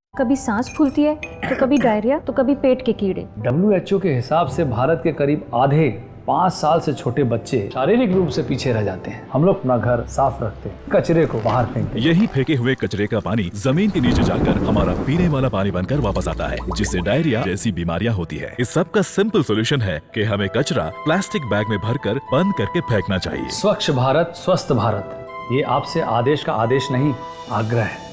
कभी सांस फूलती है तो कभी डायरिया तो कभी पेट के कीड़े। WHO के हिसाब से भारत के करीब आधे 5 साल से छोटे बच्चे शारीरिक रूप से पीछे रह जाते हैं। हम लोग अपना घर साफ रखते हैं, कचरे को बाहर फेंकते हैं। यही फेंके हुए कचरे का पानी जमीन के नीचे जाकर हमारा पीने वाला पानी बनकर वापस आता है, जिससे डायरिया जैसी बीमारियां होती है। इस सब का सिंपल सोल्यूशन है कि हमें कचरा प्लास्टिक बैग में भरकर बंद करके फेंकना चाहिए। स्वच्छ भारत स्वस्थ भारत, ये आपसे आदेश का आदेश नहीं, आग्रह है।